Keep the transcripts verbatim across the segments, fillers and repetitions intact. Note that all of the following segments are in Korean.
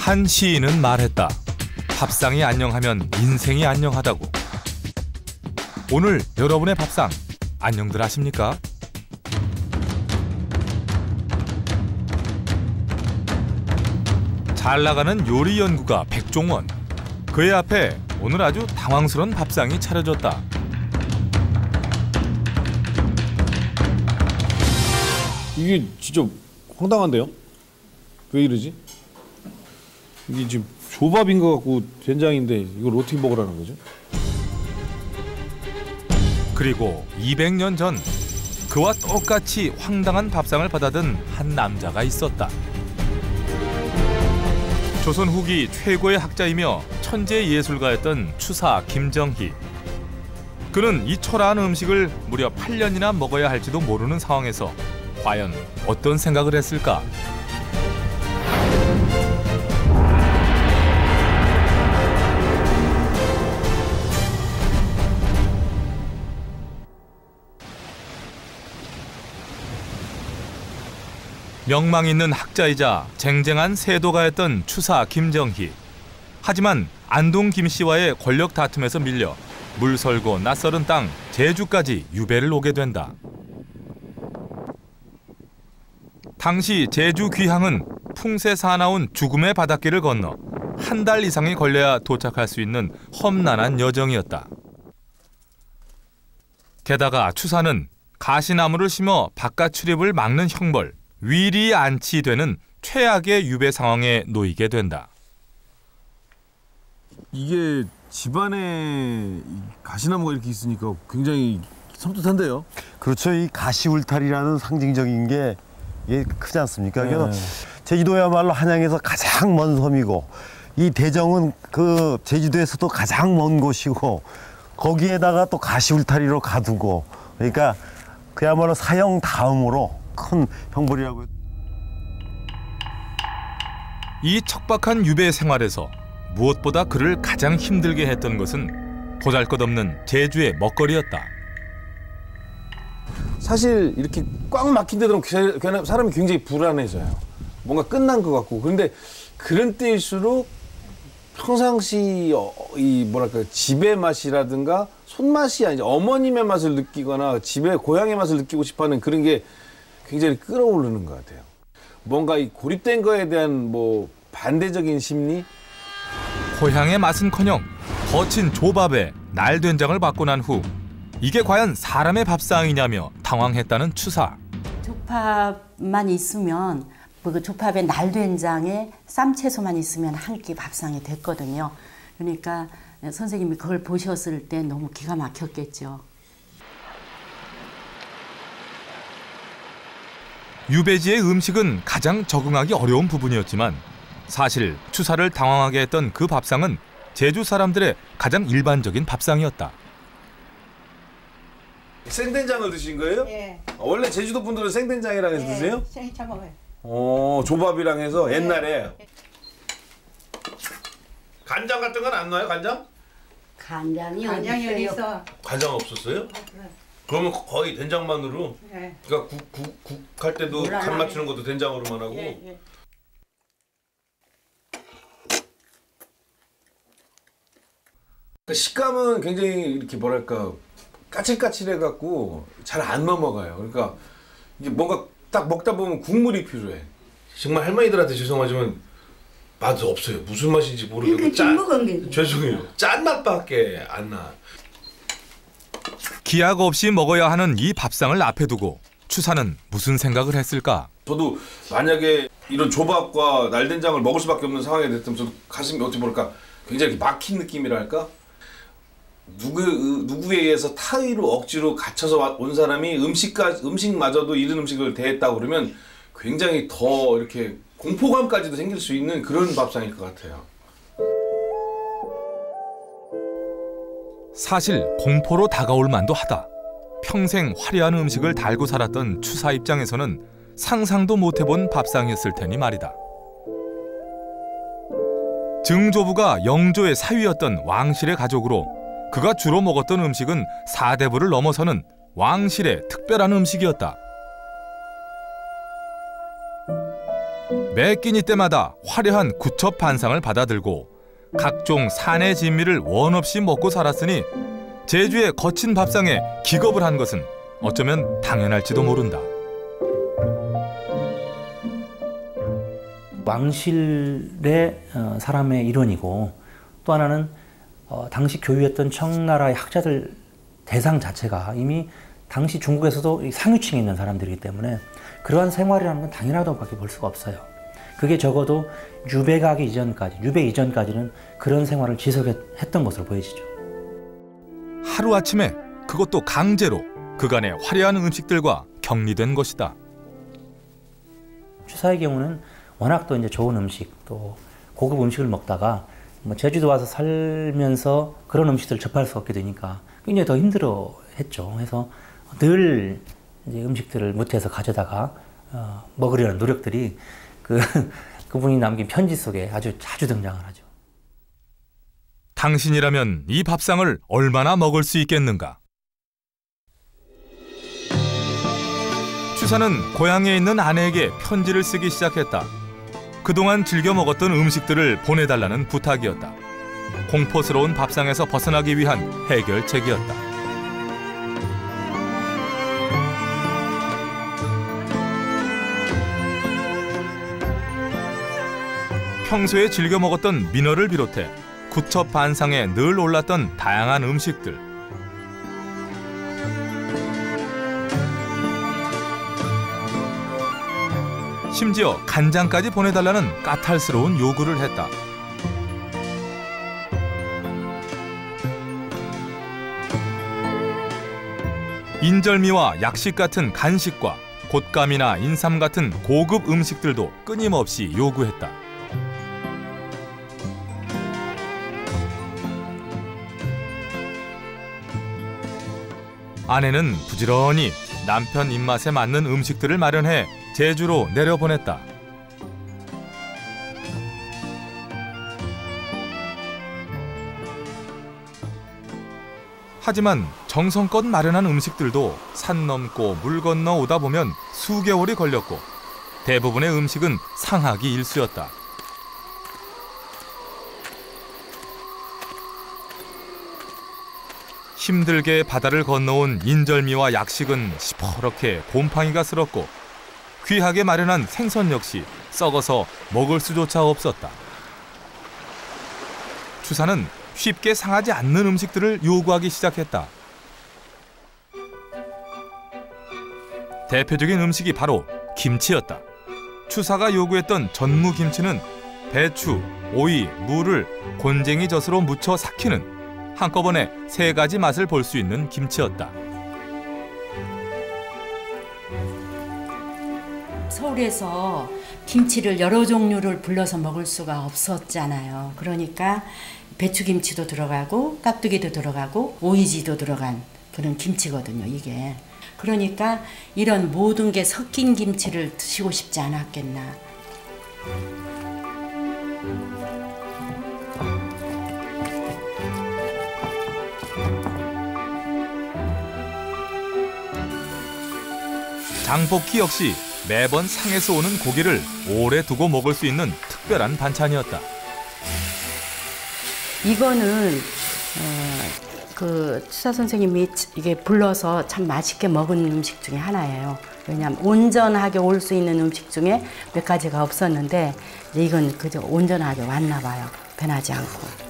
한 시인은 말했다. 밥상이 안녕하면 인생이 안녕하다고. 오늘 여러분의 밥상 안녕들 하십니까? 잘 나가는 요리 연구가 백종원. 그의 앞에 오늘 아주 당황스러운 밥상이 차려졌다. 이게 진짜 황당한데요? 왜 이러지? 이게 지금 조밥인 것 같고 된장인데 이걸 어떻게 먹으라는 거죠? 그리고 이백 년 전 그와 똑같이 황당한 밥상을 받아든 한 남자가 있었다. 조선 후기 최고의 학자이며 천재 예술가였던 추사 김정희. 그는 이 초라한 음식을 무려 팔 년이나 먹어야 할지도 모르는 상황에서 과연 어떤 생각을 했을까? 명망 있는 학자이자 쟁쟁한 세도가였던 추사 김정희. 하지만 안동 김씨와의 권력 다툼에서 밀려 물설고 낯설은 땅 제주까지 유배를 오게 된다. 당시 제주 귀향은 풍세 사나운 죽음의 바닷길을 건너 한 달 이상이 걸려야 도착할 수 있는 험난한 여정이었다. 게다가 추사는 가시나무를 심어 바깥 출입을 막는 형벌, 위리 안치되는 최악의 유배 상황에 놓이게 된다. 이게 집안에 가시나무가 이렇게 있으니까 굉장히 섬뜩한데요? 그렇죠. 이 가시 울타리라는 상징적인 게 이게 크지 않습니까? 네. 그래서 제주도야말로 한양에서 가장 먼 섬이고 이 대정은 그 제주도에서도 가장 먼 곳이고 거기에다가 또 가시 울타리로 가두고 그러니까 그야말로 사형 다음으로 큰 형벌이라고요. 이 척박한 유배 생활에서 무엇보다 그를 가장 힘들게 했던 것은 보잘것없는 제주의 먹거리였다. 사실 이렇게 꽉 막힌 데 들어오면 사람이 굉장히 불안해져요. 뭔가 끝난 것 같고. 그런데 그런 때일수록 평상시 이 뭐랄까 집의 맛이라든가 손맛이 아니죠. 어머님의 맛을 느끼거나 집의 고향의 맛을 느끼고 싶어하는 그런 게 굉장히 끌어오르는 것 같아요. 뭔가 이 고립된 거에 대한 뭐 반대적인 심리? 고향의 맛은커녕 거친 조밥에 날된장을 받고 난 후 이게 과연 사람의 밥상이냐며 당황했다는 추사. 조밥만 있으면 그 조밥에 날된장에 쌈채소만 있으면 한 끼 밥상이 됐거든요. 그러니까 선생님이 그걸 보셨을 때 너무 기가 막혔겠죠. 유배지의 음식은 가장 적응하기 어려운 부분이었지만 사실 추사를 당황하게 했던 그 밥상은 제주 사람들의 가장 일반적인 밥상이었다. 생된장을 드신 거예요? 예. 원래 제주도 분들은 생된장이랑 해서 예, 드세요? 생차 먹어요. 어, 조밥이랑 해서 예. 옛날에. 간장 같은 건 안 넣어요, 간장? 간장이 간장이 어디 있어? 간장 없었어요? 그러면 거의 된장만으로. 예. 그러니까 국, 국, 국 할 때도 몰라요. 간 맞추는 것도 된장으로만 하고. 예, 예. 그 식감은 굉장히 이렇게 뭐랄까 까칠까칠해갖고 잘 안 넘어가요. 그러니까 이게 뭔가 딱 먹다 보면 국물이 필요해. 정말 할머니들한테 죄송하지만 맛 없어요. 무슨 맛인지 모르겠고 짠. 죄송해요. 짠 맛밖에 안 나. 기약 없이 먹어야 하는 이 밥상을 앞에 두고 추사는 무슨 생각을 했을까? 저도 만약에 이런 조밥과 날된장을 먹을 수밖에 없는 상황이 됐다면 저도 가슴이 어떻게 모를까 굉장히 막힌 느낌이랄까? 누구, 누구에 의해서 타의로 억지로 갇혀서 온 사람이 음식까, 음식마저도 이런 음식을 대했다고 그러면 굉장히 더 이렇게 공포감까지도 생길 수 있는 그런 밥상일 것 같아요. 사실 공포로 다가올 만도 하다. 평생 화려한 음식을 달고 살았던 추사 입장에서는 상상도 못해본 밥상이었을 테니 말이다. 증조부가 영조의 사위였던 왕실의 가족으로 그가 주로 먹었던 음식은 사대부를 넘어서는 왕실의 특별한 음식이었다. 매 끼니 때마다 화려한 구첩 반상을 받아들고 각종 산의 진미를 원 없이 먹고 살았으니 제주의 거친 밥상에 기겁을 한 것은 어쩌면 당연할지도 모른다. 왕실의 어, 사람의 일원이고 또 하나는 어, 당시 교유했던 청나라의 학자들 대상 자체가 이미 당시 중국에서도 상류층에 있는 사람들이기 때문에 그러한 생활이라는 건 당연하다고밖에 볼 수가 없어요. 그게 적어도 유배 가기 이전까지, 유배 이전까지는 그런 생활을 지속했던 것으로 보여지죠. 하루아침에 그것도 강제로 그간의 화려한 음식들과 격리된 것이다. 추사의 경우는 워낙 또 이제 좋은 음식, 또 고급 음식을 먹다가 뭐 제주도 와서 살면서 그런 음식들을 접할 수 없게 되니까 굉장히 더 힘들어했죠. 그래서 늘 이제 음식들을 무태에서 가져다가 어, 먹으려는 노력들이 그 그분이 남긴 편지 속에 아주 자주 등장을 하죠. 당신이라면 이 밥상을 얼마나 먹을 수 있겠는가? 추사는 고향에 있는 아내에게 편지를 쓰기 시작했다. 그동안 즐겨 먹었던 음식들을 보내달라는 부탁이었다. 공포스러운 밥상에서 벗어나기 위한 해결책이었다. 평소에 즐겨 먹었던 민어를 비롯해 구첩 반상에 늘 올랐던 다양한 음식들. 심지어 간장까지 보내달라는 까탈스러운 요구를 했다. 인절미와 약식 같은 간식과 곶감이나 인삼 같은 고급 음식들도 끊임없이 요구했다. 아내는 부지런히 남편 입맛에 맞는 음식들을 마련해 제주로 내려보냈다. 하지만 정성껏 마련한 음식들도 산 넘고 물 건너 오다 보면 수개월이 걸렸고 대부분의 음식은 상하기 일쑤였다. 힘들게 바다를 건너온 인절미와 약식은 시퍼렇게 곰팡이가 슬었고 귀하게 마련한 생선 역시 썩어서 먹을 수조차 없었다. 추사는 쉽게 상하지 않는 음식들을 요구하기 시작했다. 대표적인 음식이 바로 김치였다. 추사가 요구했던 전무김치는 배추, 오이, 무를 곤쟁이 젖으로 무쳐 삭히는 한꺼번에 세 가지 맛을 볼 수 있는 김치였다. 서울에서 김치를 여러 종류를 불러서 먹을 수가 없었잖아요. 그러니까 배추김치도 들어가고 깍두기도 들어가고 오이지도 들어간 그런 김치거든요, 이게. 그러니까 이런 모든 게 섞인 김치를 드시고 싶지 않았겠나. 장볶이 역시 매번 상에서 오는 고기를 오래 두고 먹을 수 있는 특별한 반찬이었다. 이거는 어, 그 추사 선생님이 이게 불러서 참 맛있게 먹은 음식 중에 하나예요. 왜냐하면 온전하게 올 수 있는 음식 중에 몇 가지가 없었는데 이건 그저 온전하게 왔나 봐요. 변하지 않고.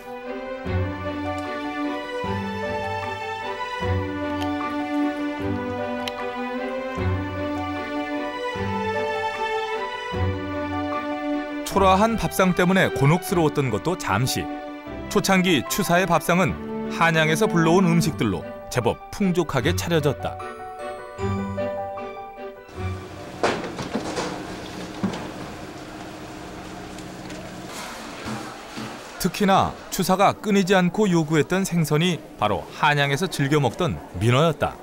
초라한 밥상 때문에 곤혹스러웠던 것도 잠시. 초창기 추사의 밥상은 한양에서 불러온 음식들로 제법 풍족하게 차려졌다. 특히나 추사가 끊이지 않고 요구했던 생선이 바로 한양에서 즐겨 먹던 민어였다.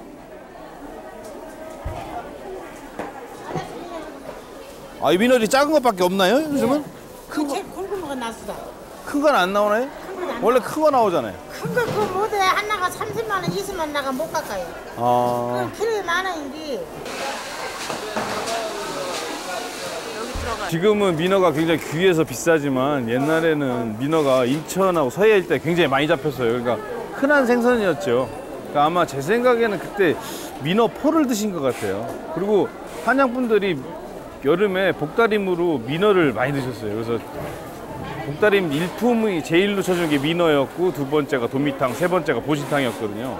아, 이 민어리 작은 것밖에 없나요? 요즘은? 큰 거. 굵은 거가 낫수다. 큰 건 안 나오나요? 원래 큰 거 나오잖아요. 큰 거 그 모델 하나가 삼십만 원, 이십만 원 나가 못 가까이. 아. 그 키로에 만 원인데. 여기 들어가. 지금은 민어가 굉장히 귀해서 비싸지만 옛날에는 민어가 인천하고 서해 일대 굉장히 많이 잡혔어요. 그러니까 흔한 생선이었죠. 그러니까 아마 제 생각에는 그때 민어 포를 드신 것 같아요. 그리고 한양분들이 여름에 복다림으로 민어를 많이 드셨어요. 그래서 복다림 일품이 제일로 쳐준 게 민어였고 두 번째가 도미탕, 세 번째가 보신탕이었거든요.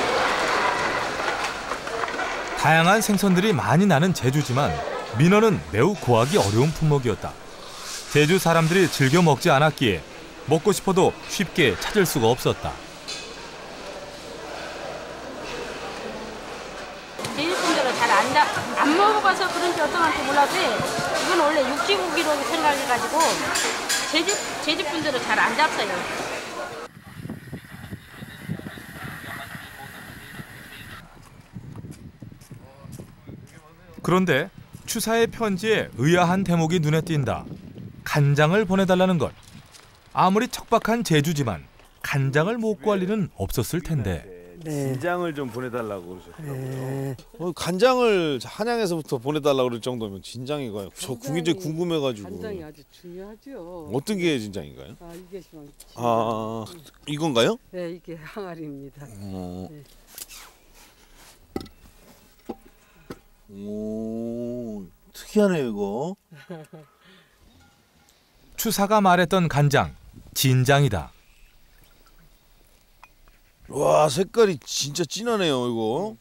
다양한 생선들이 많이 나는 제주지만 민어는 매우 구하기 어려운 품목이었다. 제주 사람들이 즐겨 먹지 않았기에 먹고 싶어도 쉽게 찾을 수가 없었다. 제주 분들은 잘 안 안 먹어봐서 그런지 어떤지 몰라도 이건 원래 육지고기로 생각해가지고 제주 제주 분들은 잘 안 잡어요. 그런데 추사의 편지에 의아한 대목이 눈에 띈다. 간장을 보내달라는 것. 아무리 척박한 제주지만 간장을 못 구할 리는 없었을 텐데. 네. 진장을 좀 보내달라고 그러셨더라고요. 네. 어, 간장을 한양에서부터 보내달라고 그럴 정도면 진장이가요. 저 굉장히 궁금해가지고. 간장이 아주 중요하죠. 어떤 게 진장인가요? 아 이게 지금 아 이건가요? 네 이게 항아리입니다. 어. 네. 오 특이하네요 이거. 추사가 말했던 간장, 진장이다. 와 색깔이 진짜 진하네요 이거.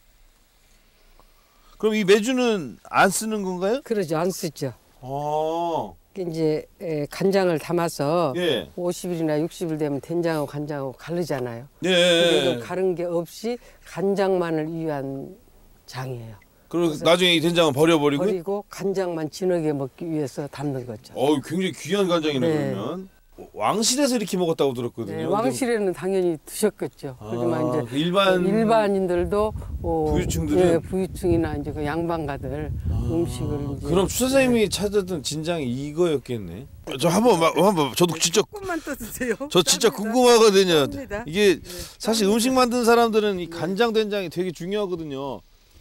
그럼 이 매주는 안 쓰는 건가요? 그러죠 안 쓰죠. 아. 이제 에, 간장을 담아서 예. 오십 일이나 육십 일 되면 된장하고 간장하고 가르잖아요. 네. 근데 그 가른 게 없이 간장만을 위한 장이에요. 그리고 나중에 이 된장은 버려버리고. 버리고 간장만 진하게 먹기 위해서 담는 거죠. 어 굉장히 귀한 간장이네 네. 그러면. 왕실에서 이렇게 먹었다고 들었거든요. 네, 왕실에는 당연히 드셨겠죠. 아, 하지만 이제 그 일반 일반인들도 어, 부유층들은? 예, 부유층이나 이제 그 양반가들 아, 음식을 이제 그럼 추사 선생님이 찾았던 진장이 이거였겠네. 저 한번 마- 한번 저도 진짜 조금만 떠드세요. 저 진짜 궁금하거든요. 쌉니다. 이게 네, 사실 쌉니다. 음식 만든 사람들은 이 간장 된장이 되게 중요하거든요.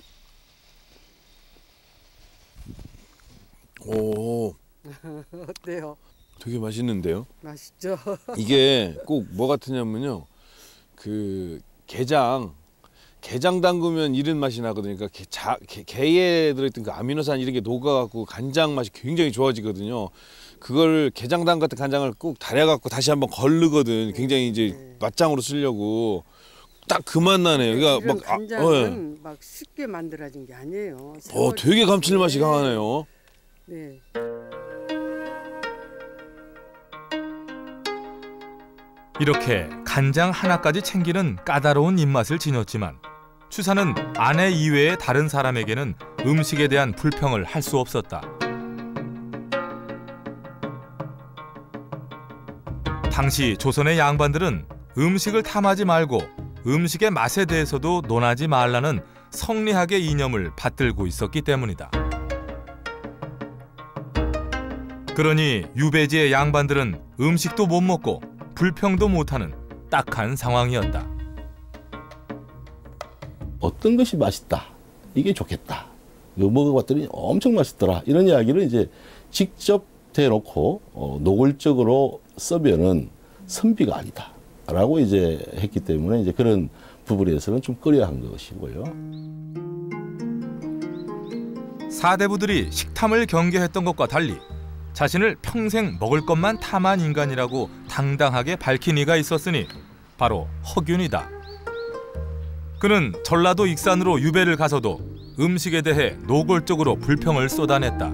오, 어때요? 되게 맛있는데요. 맛있죠? 이게 꼭 뭐 같으냐면요. 그 게장 게장 담그면 이런 맛이 나거든요. 그러니까 게, 자, 게, 게에 들어있던 그 아미노산 이런 게 녹아갖고 간장 맛이 굉장히 좋아지거든요. 그걸 게장 담갔던 간장을 꼭 달여갖고 다시 한번 걸르거든. 굉장히 이제 네. 맛장으로 쓰려고 딱 그 맛 나네요. 그러니까 이런 막 아, 간장은 막 쉽게 만들어진 게 아니에요. 어, 어, 되게 감칠맛이 네. 강하네요. 네. 이렇게 간장 하나까지 챙기는 까다로운 입맛을 지녔지만 추사는 아내 이외의 다른 사람에게는 음식에 대한 불평을 할 수 없었다. 당시 조선의 양반들은 음식을 탐하지 말고 음식의 맛에 대해서도 논하지 말라는 성리학의 이념을 받들고 있었기 때문이다. 그러니 유배지의 양반들은 음식도 못 먹고 불평도 못하는 딱한 상황이었다. 어떤 것이 맛있다, 이게 좋겠다, 이거 먹어봤더니 엄청 맛있더라, 이런 이야기를 이제 직접 대놓고 어, 노골적으로 쓰면은 선비가 아니다 라고 이제 했기 때문에 이제 그런 부분에서는 좀 꺼려한 것이고요. 사대부들이 식탐을 경계했던 것과 달리 자신을 평생 먹을 것만 탐한 인간이라고 당당하게 밝힌 이가 있었으니 바로 허균이다. 그는 전라도 익산으로 유배를 가서도 음식에 대해 노골적으로 불평을 쏟아냈다.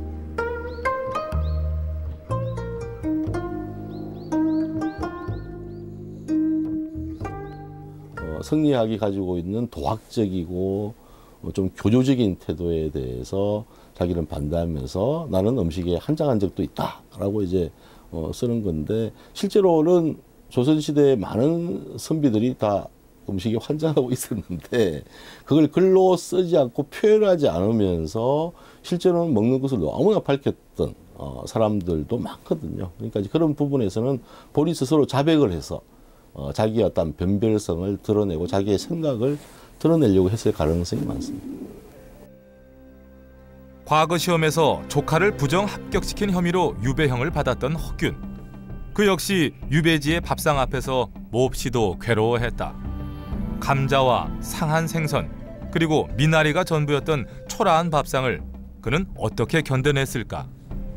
어, 성리학이 가지고 있는 도학적이고 어, 좀 교조적인 태도에 대해서 자기는 반대하면서 나는 음식에 한장한 적도 있다라고 이제 어, 쓰는 건데, 실제로는 조선시대에 많은 선비들이 다 음식에 환장하고 있었는데 그걸 글로 쓰지 않고 표현하지 않으면서 실제로는 먹는 것을 너무나 밝혔던 어, 사람들도 많거든요. 그러니까 이제 그런 부분에서는 본인 스스로 자백을 해서 어, 자기의 어떤 변별성을 드러내고 자기의 생각을 드러내려고 했을 가능성이 많습니다. 과거 시험에서 조카를 부정 합격시킨 혐의로 유배형을 받았던 허균. 그 역시 유배지의 밥상 앞에서 몹시도 괴로워했다. 감자와 상한 생선 그리고 미나리가 전부였던 초라한 밥상을 그는 어떻게 견뎌냈을까?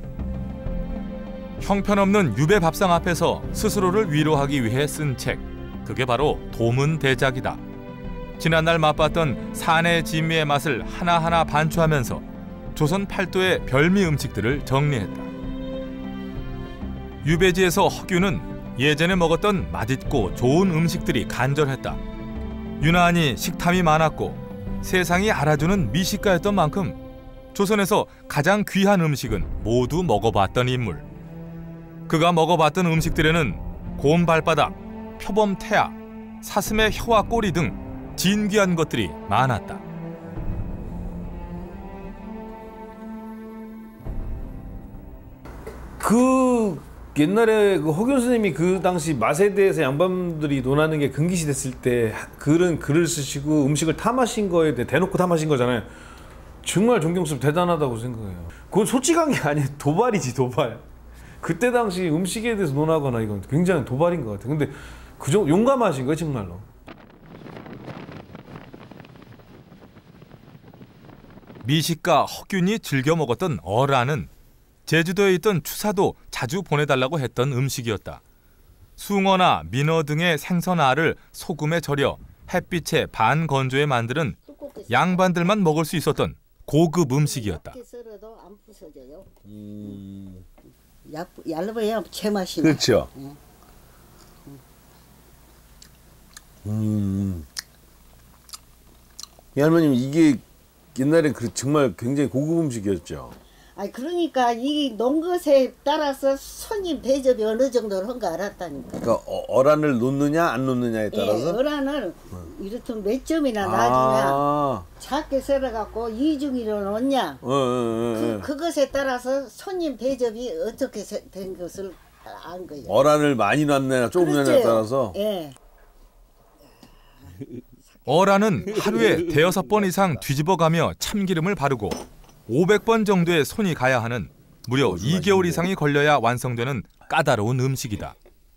형편없는 유배 밥상 앞에서 스스로를 위로하기 위해 쓴 책, 그게 바로 도문대작이다. 지난날 맛봤던 산의 진미의 맛을 하나하나 반추하면서 조선 팔도의 별미 음식들을 정리했다. 유배지에서 허균은 예전에 먹었던 맛있고 좋은 음식들이 간절했다. 유난히 식탐이 많았고 세상이 알아주는 미식가였던 만큼 조선에서 가장 귀한 음식은 모두 먹어봤던 인물. 그가 먹어봤던 음식들에는 곰 발바닥, 표범 태아, 사슴의 혀와 꼬리 등 진귀한 것들이 많았다. 그 옛날에 그 허균 선생님이 그 당시 맛에 대해서 양반들이 논하는 게 금기시 됐을 때 글은 글을 쓰시고 음식을 타 마신 거에 대해 대놓고 타 마신 거잖아요. 정말 존경스럽고 대단하다고 생각해요. 그건 솔직한 게 아니에요. 도발이지, 도발. 그때 당시 음식에 대해서 논하거나 이건 굉장히 도발인 것 같아요. 근데 그 정도 용감하신 거예요, 정말로. 미식가 허균이 즐겨 먹었던 어라는 제주도에 있던 추사도 자주 보내달라고 했던 음식이었다. 숭어나 민어 등의 생선알을 소금에 절여 햇빛에 반건조에 만드는 양반들만 먹을 수 있었던 고급 음식이었다. 음... 얇아야 제맛이 그렇죠. 응. 음. 이 할머님 이게 옛날엔 그 정말 굉장히 고급 음식이었죠. 아 그러니까 이 논 것에 따라서 손님 대접이 어느 정도로 한가 알았다니까. 그러니까 어, 어란을 놓느냐 안 놓느냐에 따라서. 예, 어란을 어. 이렇든 몇 점이나 놔주냐, 아 작게 썰어갖고 이중이로 놓냐. 어, 어, 어, 그 그것에 따라서 손님 대접이 어떻게 된 것을 안 거예요. 어란을 많이 놨느냐 조금 놨느냐에 따라서. 예. 어란은 하루에 대여섯 번 이상 뒤집어가며 참기름을 바르고 오백 번 정도의 손이 가야 하는 무려 이 개월 이상이 걸려야 완성되는 까다로운 음식이다.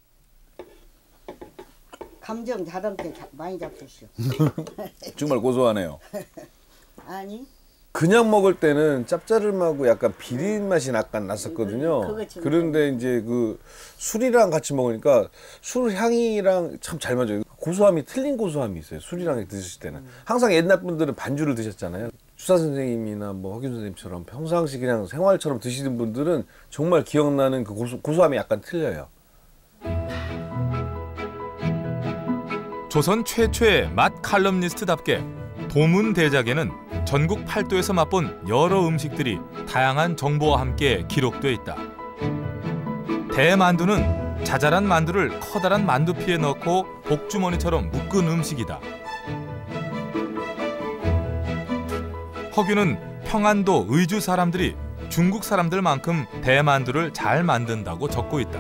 감정 자랑게 많이 잡수시오. 정말 고소하네요. 아니. 그냥 먹을 때는 짭짤함하고 약간 비린 맛이 약간 났었거든요. 그런데 이제 그 술이랑 같이 먹으니까 술 향이랑 참 잘 맞아요. 고소함이 틀린 고소함이 있어요. 술이랑 드실 때는. 항상 옛날 분들은 반주를 드셨잖아요. 추사 선생님이나 뭐 허균 선생님처럼 평상시 그냥 생활처럼 드시는 분들은 정말 기억나는 그 고소, 고소함이 약간 틀려요. 조선 최초의 맛 칼럼니스트답게 도문대작에는 전국 팔도에서 맛본 여러 음식들이 다양한 정보와 함께 기록돼 있다. 대만두는 자잘한 만두를 커다란 만두피에 넣고 복주머니처럼 묶은 음식이다. 허균은 평안도 의주 사람들이 중국 사람들만큼 대만두를 잘 만든다고 적고 있다.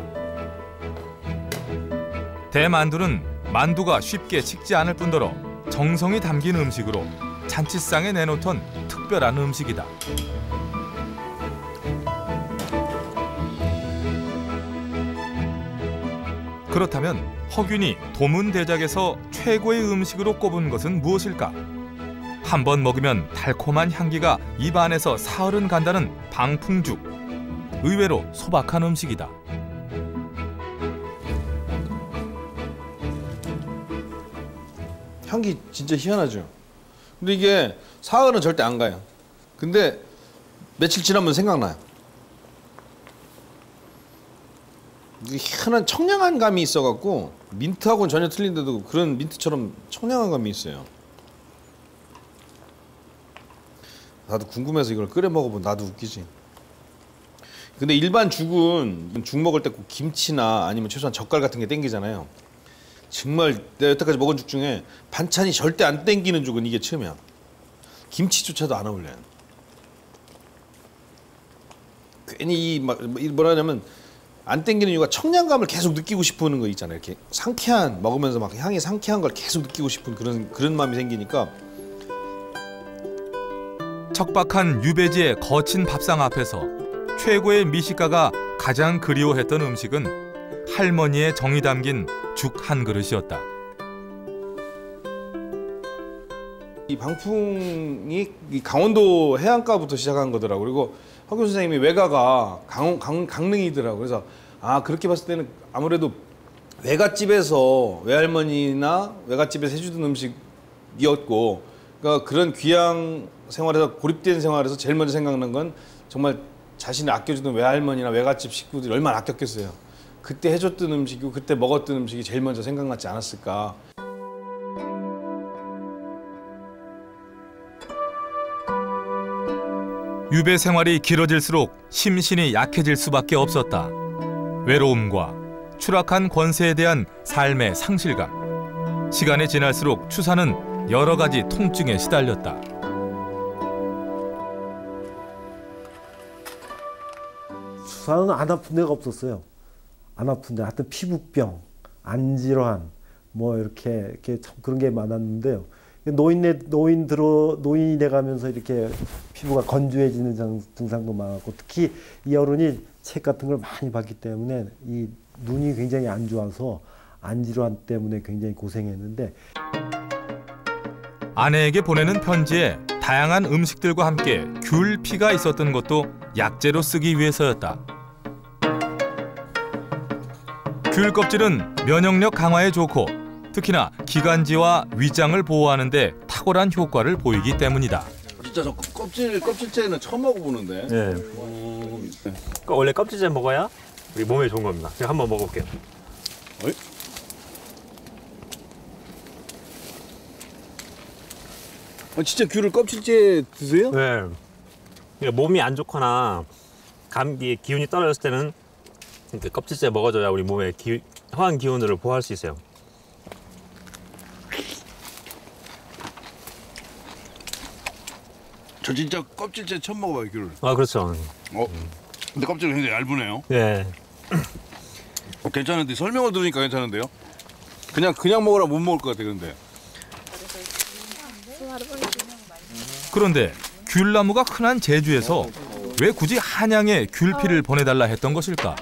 대만두는 만두가 쉽게 식지 않을 뿐더러 정성이 담긴 음식으로 잔치상에 내놓던 특별한 음식이다. 그렇다면 허균이 도문대작에서 최고의 음식으로 꼽은 것은 무엇일까? 한 번 먹으면 달콤한 향기가 입안에서 사흘은 간다는 방풍죽. 의외로 소박한 음식이다. 향기 진짜 희한하죠. 근데 이게 사흘은 절대 안 가요. 근데 며칠 지나면 생각나요. 이게 희한한 청량한 감이 있어갖고 민트하고는 전혀 틀린데도 그런 민트처럼 청량한 감이 있어요. 나도 궁금해서 이걸 끓여 먹어보면 나도 웃기지. 근데 일반 죽은 죽 먹을 때 꼭 김치나 아니면 최소한 젓갈 같은 게 땡기잖아요. 정말 내가 여태까지 먹은 죽 중에 반찬이 절대 안 땡기는 죽은 이게 처음이야. 김치조차도 안 어울려요. 괜히 이 뭐라 하냐면 안 땡기는 이유가 청량감을 계속 느끼고 싶은 거 있잖아요. 이렇게 상쾌한 먹으면서 막 향이 상쾌한 걸 계속 느끼고 싶은 그런 그런 마음이 생기니까 척박한 유배지의 거친 밥상 앞에서 최고의 미식가가 가장 그리워했던 음식은 할머니의 정이 담긴 죽 한 그릇이었다. 이 방풍이 이 강원도 해안가부터 시작한 거더라고. 그리고 허균 선생님이 외가가 강, 강, 강릉이더라고. 그래서 아 그렇게 봤을 때는 아무래도 외갓집에서 외할머니나 외갓집에서 해주던 음식이었고, 그러니까 그런 귀양 생활에서 고립된 생활에서 제일 먼저 생각난 건 정말 자신이 아껴주던 외할머니나 외갓집 식구들이 얼마나 아꼈겠어요. 그때 해줬던 음식이고 그때 먹었던 음식이 제일 먼저 생각났지 않았을까. 유배 생활이 길어질수록 심신이 약해질 수밖에 없었다. 외로움과 추락한 권세에 대한 삶의 상실감. 시간이 지날수록 추사는 여러 가지 통증에 시달렸다. 추사는 안 아픈 데가 없었어요. 안 아픈 데, 하여튼 피부병, 안질환, 뭐 이렇게 이렇게 참 그런 게 많았는데요. 노인네 노인 들어 노인이 돼가면서 이렇게 피부가 건조해지는 증상도 많았고, 특히 이 어른이 책 같은 걸 많이 봤기 때문에 이 눈이 굉장히 안 좋아서 안질환 때문에 굉장히 고생했는데, 아내에게 보내는 편지에 다양한 음식들과 함께 귤피가 있었던 것도 약재로 쓰기 위해서였다. 귤 껍질은 면역력 강화에 좋고 특히나 기관지와 위장을 보호하는 데 탁월한 효과를 보이기 때문이다. 진짜 저 껍질 껍질째는 처음 먹어보는데. 네. 오, 네. 원래 껍질째 먹어야 우리 몸에 좋은 겁니다. 제가 한번 먹어볼게요. 어이? 아, 진짜 귤을 껍질째 드세요? 네. 그러니까 몸이 안 좋거나 감기 기운이 떨어졌을 때는 이렇게 껍질째 먹어줘야 우리 몸에 기, 화한 기운을 보호할 수 있어요. 저 진짜 껍질째 처음 먹어봐요, 귤을. 아, 그렇죠. 어? 근데 껍질이 굉장히 얇으네요. 네. 어, 괜찮은데 설명을 들으니까 괜찮은데요? 그냥 그냥 먹으라 못 먹을 것 같아, 근데. 그런데 귤나무가 흔한 제주에서 왜 굳이 한양에 귤피를 보내달라 했던 것일까?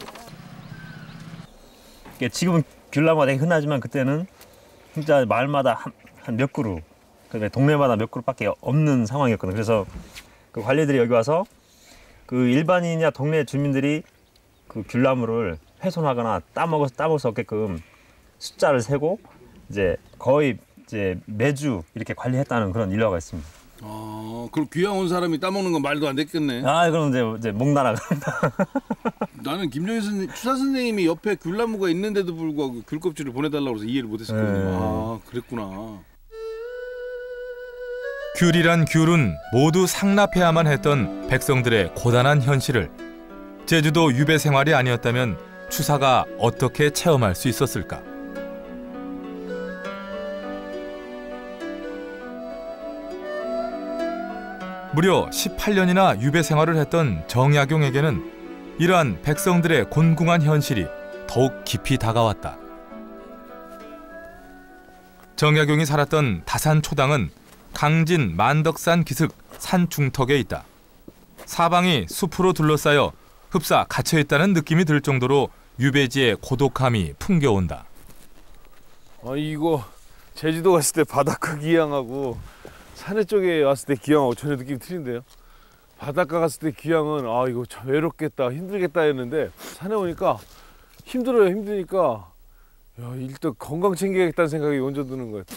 지금은 귤나무가 되게 흔하지만 그때는 진짜 마을마다 한 몇 그루, 그다음에 동네마다 몇 그루밖에 없는 상황이었거든요. 그래서 그 관리들이 여기 와서 그 일반인이나 동네 주민들이 그 귤나무를 훼손하거나 따먹어서 따먹을 수 없게끔 숫자를 세고 이제 거의 이제 매주 이렇게 관리했다는 그런 일화가 있습니다. 아, 그럼 귀양 온 사람이 따먹는 건 말도 안 됐겠네. 아, 그럼 이제 이제 목 날아간다. 나는 김정희 선생, 추사 선생님이 옆에 귤나무가 있는데도 불구하고 귤 껍질을 보내달라고 해서 이해를 못했었거든요. 네. 아, 그랬구나. 귤이란 귤은 모두 상납해야만 했던 백성들의 고단한 현실을 제주도 유배 생활이 아니었다면 추사가 어떻게 체험할 수 있었을까? 무려 십팔 년이나 유배 생활을 했던 정약용에게는 이러한 백성들의 곤궁한 현실이 더욱 깊이 다가왔다. 정약용이 살았던 다산 초당은 강진 만덕산 기슭 산 중턱에 있다. 사방이 숲으로 둘러싸여 흡사 갇혀있다는 느낌이 들 정도로 유배지의 고독함이 풍겨온다. 아 이거 제주도 갔을 때 바닷가 귀향하고 산에 쪽에 왔을 때 귀향하고 전혀 느낌이 틀린데요. 바닷가 갔을 때 귀향은 아 이거 참 외롭겠다 힘들겠다 했는데 산에 오니까 힘들어요. 힘드니까 야 일단 건강 챙겨야겠다는 생각이 먼저 드는 거예요.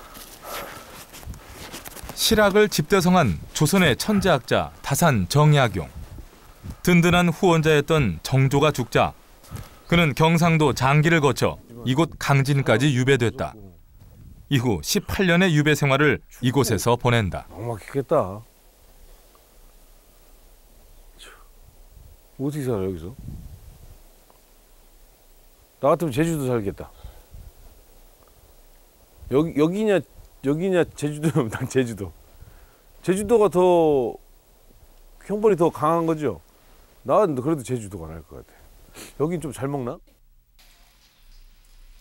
실학을 집대성한 조선의 천재학자 다산 정약용. 든든한 후원자였던 정조가 죽자 그는 경상도 장기를 거쳐 이곳 강진까지 유배됐다. 이후 십팔 년의 유배 생활을 이곳에서 보낸다. 막막했겠다. 어떻게 살아 여기서? 나 같으면 제주도 살겠다. 여기 여기냐 여기냐 제주도면 난 제주도. 제주도가 더 형벌이 더 강한 거죠. 난 그래도 제주도가 나을 것 같아. 여긴 좀 잘 먹나?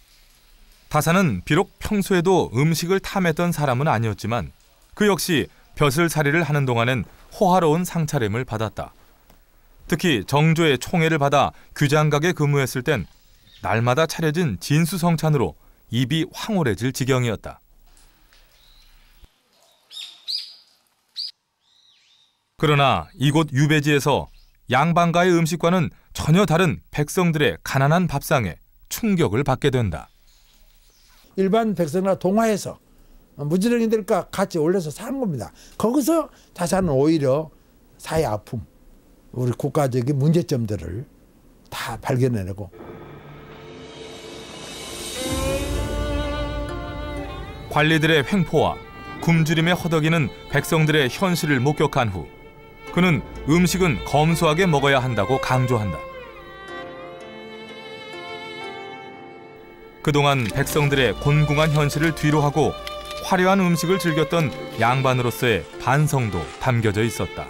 다산은 비록 평소에도 음식을 탐했던 사람은 아니었지만 그 역시 벼슬살이를 하는 동안엔 호화로운 상차림을 받았다. 특히 정조의 총애를 받아 규장각에 근무했을 땐 날마다 차려진 진수성찬으로 입이 황홀해질 지경이었다. 그러나 이곳 유배지에서 양반가의 음식과는 전혀 다른 백성들의 가난한 밥상에 충격을 받게 된다. 일반 백성이나 동화에서 무지렁이들과 같이 올려서 사는 겁니다. 거기서 다사는 오히려 사회 아픔, 우리 국가적인 문제점들을 다 발견해내고. 관리들의 횡포와 굶주림에 허덕이는 백성들의 현실을 목격한 후 그는 음식은 검소하게 먹어야 한다고 강조한다. 그동안 백성들의 곤궁한 현실을 뒤로하고 화려한 음식을 즐겼던 양반으로서의 반성도 담겨져 있었다.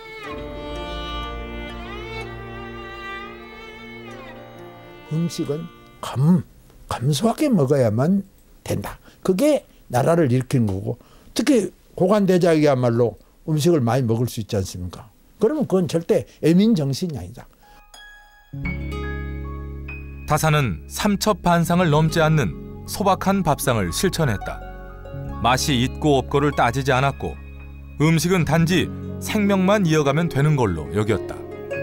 음식은 검, 검소하게 먹어야만 된다. 그게 나라를 일으키는 거고, 특히 고관대작이야말로 음식을 많이 먹을 수 있지 않습니까? 그러면 그건 절대 애민 정신이 아니다. 다사는 삼첩반상을 넘지 않는 소박한 밥상을 실천했다. 맛이 있고 없고를 따지지 않았고 음식은 단지 생명만 이어가면 되는 걸로 여겼다.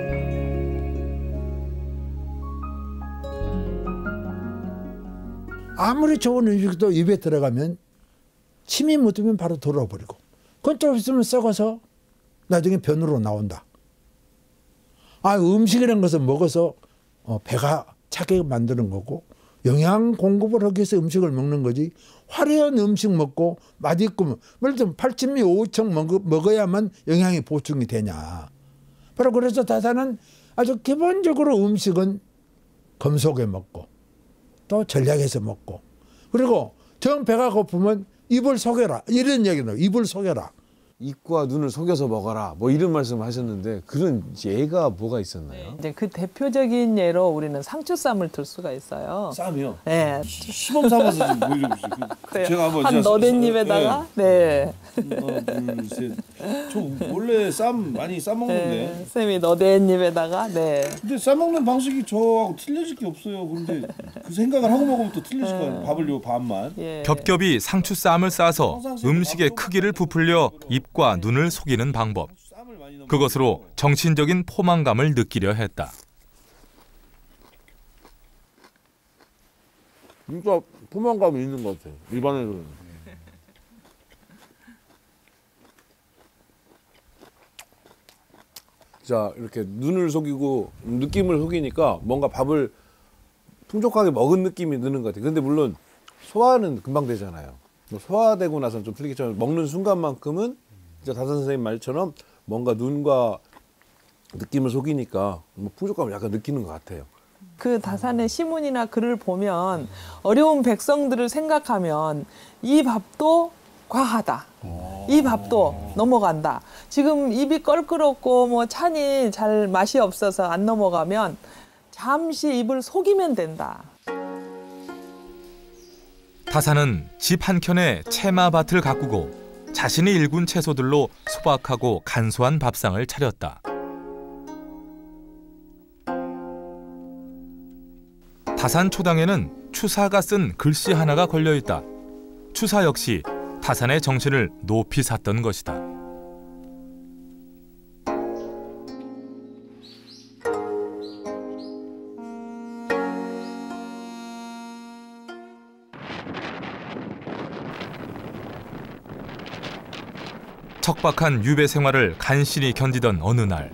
아무리 좋은 음식도 입에 들어가면 침이 묻으면 바로 돌아버리고, 그건 좀 있으면 썩어서 나중에 변으로 나온다. 아, 음식이라는 것은 먹어서 어, 배가 차게 만드는 거고 영양 공급을 하기 위해서 음식을 먹는 거지, 화려한 음식 먹고 맛있고, 예를 들면 팔천미 오천 먹어야만 영양이 보충이 되냐. 바로 그래서 다사는 아주 기본적으로 음식은 검소하게 먹고 또 전략해서 먹고, 그리고 정 배가 고프면 입을 속여라, 이런 얘기는 입을 속여라. 입과 눈을 속여서 먹어라, 뭐 이런 말씀을 하셨는데 그런 예가 뭐가 있었나요? 이제 그 대표적인 예로 우리는 상추쌈을 들 수가 있어요. 쌈이요? 네. 시범 삼아서 뭐 이러고 그래요. 제가 한번 한 너댓입에다가 네. 하나, 둘, 셋. 저 원래 쌈 많이 싸 먹는데. 네. 쌤이 너댓입에다가 네. 근데 싸 먹는 방식이 저하고 틀려질 게 없어요. 그런데 그 생각을 하고 먹으면 또 틀려질 거 아니에요. 밥을 요 반만. 예. 겹겹이 상추쌈을 싸서 음식의 크기를 부풀려 입과 눈을 속이는 방법. 그것으로 정신적인 포만감을 느끼려 했다. 진짜 포만감이 있는 것 같아요. 일반인들은. 자, 이렇게 눈을 속이고 느낌을 속이니까 뭔가 밥을 풍족하게 먹은 느낌이 드는 것 같아요. 근데 물론 소화는 금방 되잖아요. 소화되고 나서는 좀 틀리겠지만 먹는 순간만큼은 진짜 다사 선생님 말처럼 뭔가 눈과 느낌을 속이니까 뭐 풍족감을 약간 느끼는 것 같아요. 그 다산의 시문이나 글을 보면 어려운 백성들을 생각하면 이 밥도 과하다. 이 밥도 넘어간다. 지금 입이 껄끄럽고 뭐 찬이 잘 맛이 없어서 안 넘어가면 잠시 입을 속이면 된다. 다사는 집 한켠에 채마밭을 가꾸고 자신이 일군 채소들로 소박하고 간소한 밥상을 차렸다. 다산 초당에는 추사가 쓴 글씨 하나가 걸려있다. 추사 역시 다산의 정신을 높이 샀던 것이다. 척박한 유배 생활을 간신히 견디던 어느 날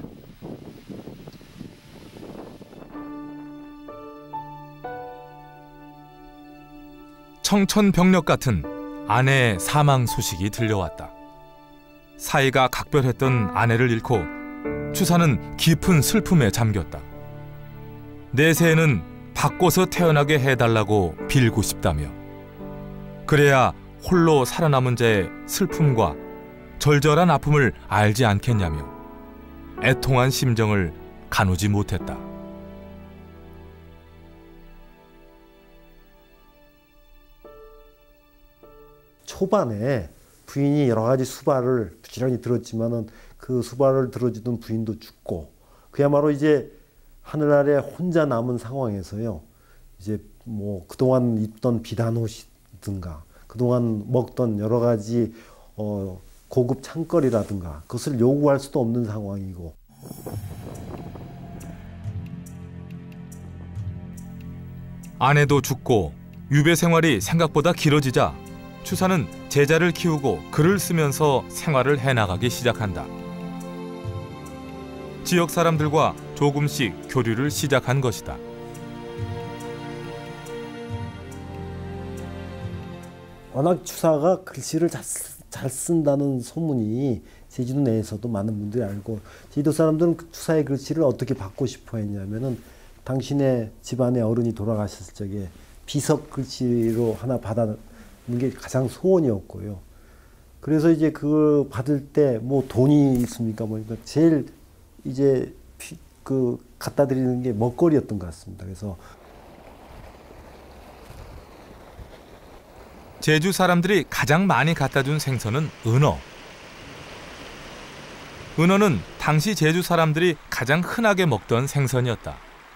청천벽력 같은 아내의 사망 소식이 들려왔다. 사이가 각별했던 아내를 잃고 추사는 깊은 슬픔에 잠겼다. 내세에는 바꿔서 태어나게 해달라고 빌고 싶다며 그래야 홀로 살아남은 자의 슬픔과 절절한 아픔을 알지 않겠냐며 애통한 심정을 가누지 못했다. 초반에 부인이 여러 가지 수발을 부지런히 들었지만은 그 수발을 들어주던 부인도 죽고 그야말로 이제 하늘 아래 혼자 남은 상황에서요. 이제 뭐 그동안 입던 비단 옷이든가 그동안 먹던 여러 가지 어 고급 창거리라든가 그것을 요구할 수도 없는 상황이고. 아내도 죽고 유배 생활이 생각보다 길어지자 추사는 제자를 키우고 글을 쓰면서 생활을 해나가기 시작한다. 지역 사람들과 조금씩 교류를 시작한 것이다. 워낙 추사가 글씨를 잘, 잘 쓴다는 소문이 제주도 내에서도 많은 분들이 알고 제주도 사람들은 그 추사의 글씨를 어떻게 받고 싶어 했냐면은 당신의 집안의 어른이 돌아가셨을 적에 비석 글씨로 하나 받아는 게 가장 소원이었고요. 그래서 이제 그걸 받을 때 뭐 돈이 있습니까? 보니까 제일 이제 그 갖다 드리는 게 먹거리였던 것 같습니다. 그래서 제주 사람들이 가장 많이 갖다 준 생선은 은어. 은어는 당시 제주 사람들이 가장 흔하게 먹던 생선이었다.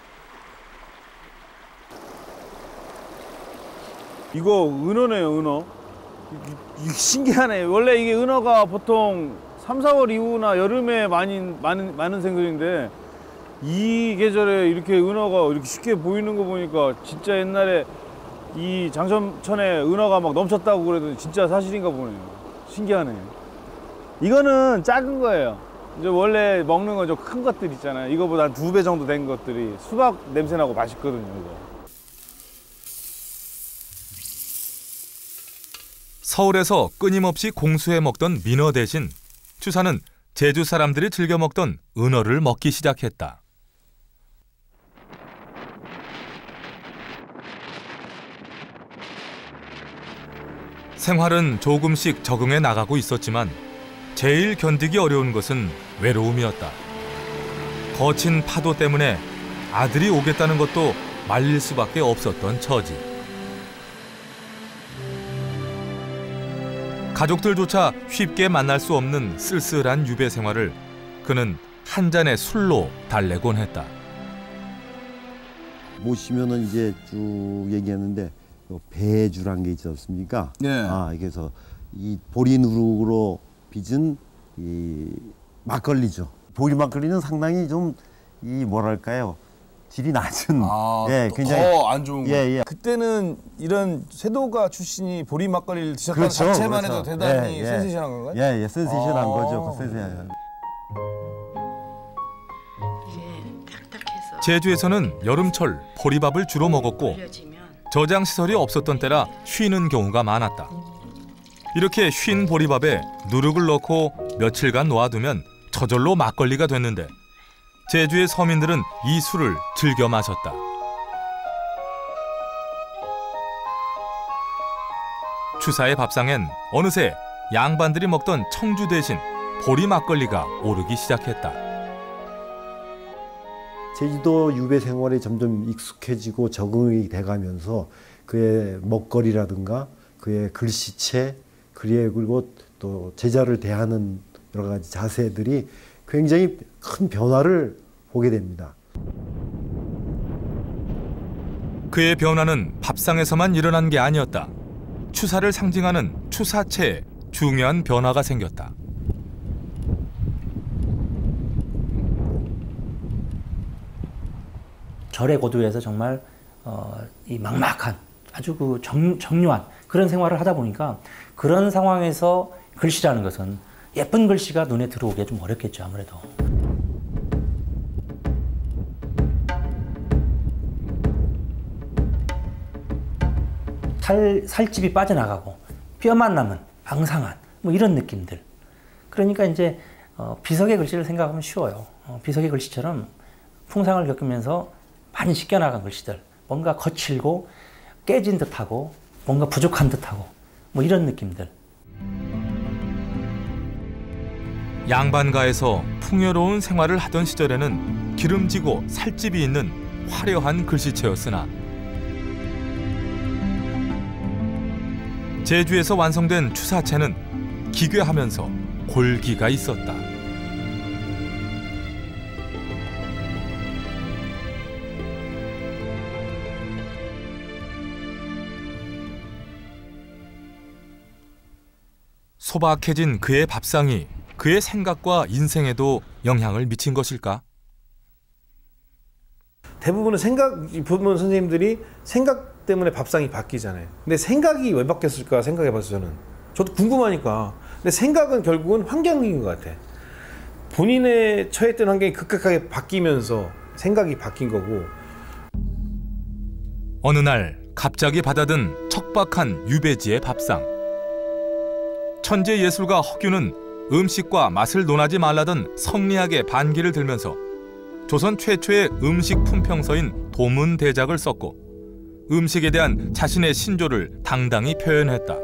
이거 은어네요, 은어. 이, 이, 신기하네. 원래 이게 은어가 보통 삼, 사월 이후나 여름에 많이 많은 많은 생선인데 이 계절에 이렇게 은어가 이렇게 쉽게 보이는 거 보니까 진짜 옛날에 이 장천에 은어가 막 넘쳤다고 그래도 진짜 사실인가 보네요. 신기하네. 이거는 작은 거예요. 이제 원래 먹는 건 좀 큰 것들 있잖아요. 이거보다 한 두 배 정도 된 것들이 수박 냄새 나고 맛있거든요, 이거. 서울에서 끊임없이 공수해 먹던 민어 대신 추사는 제주 사람들이 즐겨 먹던 은어를 먹기 시작했다. 생활은 조금씩 적응해 나가고 있었지만 제일 견디기 어려운 것은 외로움이었다. 거친 파도 때문에 아들이 오겠다는 것도 말릴 수밖에 없었던 처지. 가족들조차 쉽게 만날 수 없는 쓸쓸한 유배 생활을 그는 한 잔의 술로 달래곤 했다. 모시면은 이제 쭉 얘기했는데 배주란 게 있지 않습니까? 네. 아, 그래서 이 보리 누룩으로 빚은 이 막걸리죠. 보리 막걸리는 상당히 좀 이 뭐랄까요? 질이 낮은. 아, 예, 굉장히 더 안 좋은 거. 예, 예. 그때는 이런 세도가 출신이 보리 막걸리를 드셨다는 그렇죠, 자체만 그렇죠. 해도 대단히 예, 예. 센세이션한 건가요? 예, 예, 센세이션한 아. 거죠. 그 센세이션. 제주에서는 여름철 보리밥을 주로 먹었고 저장 시설이 없었던 때라 쉬는 경우가 많았다. 이렇게 쉰 보리밥에 누룩을 넣고 며칠간 놓아두면 저절로 막걸리가 됐는데 제주의 서민들은 이 술을 즐겨 마셨다. 추사의 밥상엔 어느새 양반들이 먹던 청주 대신 보리 막걸리가 오르기 시작했다. 제주도 유배 생활에 점점 익숙해지고 적응이 돼가면서 그의 먹거리라든가 그의 글씨체 그리고 또 제자를 대하는 여러 가지 자세들이 굉장히 큰 변화를 보게 됩니다. 그의 변화는 밥상에서만 일어난 게 아니었다. 추사를 상징하는 추사체에 중요한 변화가 생겼다. 절의 고도에서 정말 어, 이 막막한 아주 그 정, 정료한 그런 생활을 하다 보니까 그런 상황에서 글씨라는 것은 예쁜 글씨가 눈에 들어오기가 좀 어렵겠죠, 아무래도. 살, 살집이 빠져나가고 뼈만 남은 앙상한 뭐 이런 느낌들. 그러니까 이제 어, 비석의 글씨를 생각하면 쉬워요. 어, 비석의 글씨처럼 풍상을 겪으면서 많이 씻겨나간 글씨들. 뭔가 거칠고 깨진 듯하고 뭔가 부족한 듯하고 뭐 이런 느낌들. 양반가에서 풍요로운 생활을 하던 시절에는 기름지고 살집이 있는 화려한 글씨체였으나 제주에서 완성된 추사체는 기괴하면서 골기가 있었다. 소박해진 그의 밥상이 그의 생각과 인생에도 영향을 미친 것일까? 대부분은 생각, 보면 선생님들이 생각 때문에 밥상이 바뀌잖아요. 근데 생각이 왜 바뀌었을까 생각해봤어요, 저는. 저도 궁금하니까. 근데 생각은 결국은 환경인 것 같아. 본인의 처했던 환경이 급격하게 바뀌면서 생각이 바뀐 거고. 어느 날 갑자기 받아든 척박한 유배지의 밥상. 천재 예술가 허균은 음식과 맛을 논하지 말라던 성리학의 반기를 들면서 조선 최초의 음식 품평서인 도문대작을 썼고 음식에 대한 자신의 신조를 당당히 표현했다.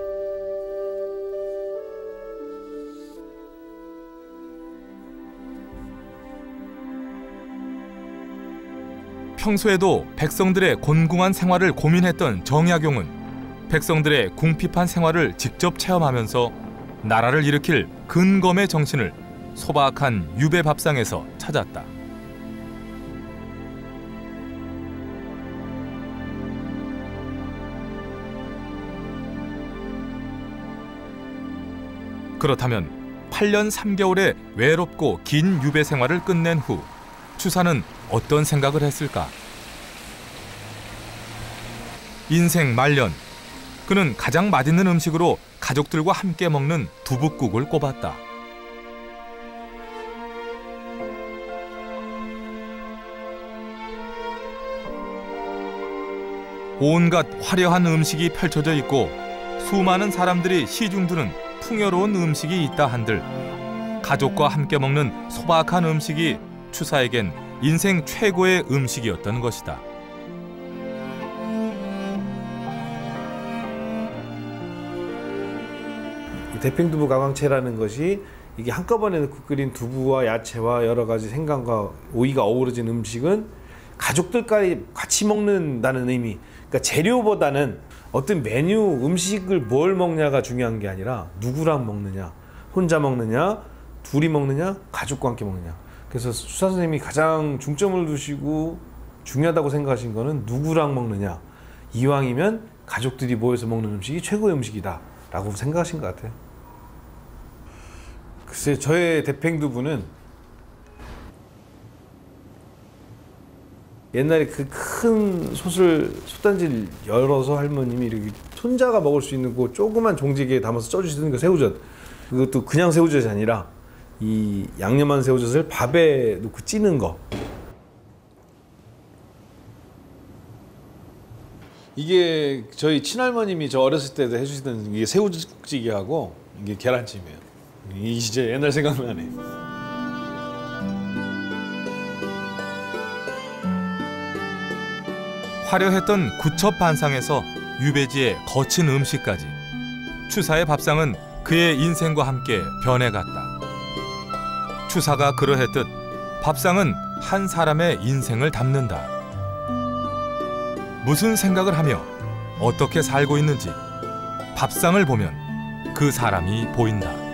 평소에도 백성들의 곤궁한 생활을 고민했던 정약용은 백성들의 궁핍한 생활을 직접 체험하면서 나라를 일으킬 근검의 정신을 소박한 유배 밥상에서 찾았다. 그렇다면 팔 년 삼 개월의 외롭고 긴 유배 생활을 끝낸 후 추사는 어떤 생각을 했을까? 인생 말년, 그는 가장 맛있는 음식으로 가족들과 함께 먹는 두부국을 꼽았다. 온갖 화려한 음식이 펼쳐져 있고 수많은 사람들이 시중드는 풍요로운 음식이 있다 한들 가족과 함께 먹는 소박한 음식이 추사에겐 인생 최고의 음식이었던 것이다. 대팽두부 가광채라는 것이 이게 한꺼번에 넣고 끓인 두부와 야채와 여러 가지 생강과 오이가 어우러진 음식은 가족들까지 같이 먹는다는 의미. 그러니까 재료보다는 어떤 메뉴, 음식을 뭘 먹냐가 중요한 게 아니라 누구랑 먹느냐, 혼자 먹느냐, 둘이 먹느냐, 가족과 함께 먹느냐. 그래서 추사 선생님이 가장 중점을 두시고 중요하다고 생각하신 거는 누구랑 먹느냐. 이왕이면 가족들이 모여서 먹는 음식이 최고의 음식이다 라고 생각하신 것 같아요. 글쎄, 저의 대팽두부는 옛날에 그 큰 솥을 솥단지를 열어서 할머님이 이렇게 손자가 먹을 수 있는 그 조그만 종지기에 담아서 쪄주시던 그 새우젓, 그것도 그냥 새우젓이 아니라 이 양념한 새우젓을 밥에 넣고 찌는 거. 이게 저희 친할머님이 저 어렸을 때도 해주시던 이게 새우찌개하고 이게 계란찜이에요. 이 진짜 옛날 생각나네. 화려했던 구첩 반상에서 유배지의 거친 음식까지 추사의 밥상은 그의 인생과 함께 변해갔다. 추사가 그러했듯 밥상은 한 사람의 인생을 담는다. 무슨 생각을 하며 어떻게 살고 있는지 밥상을 보면 그 사람이 보인다.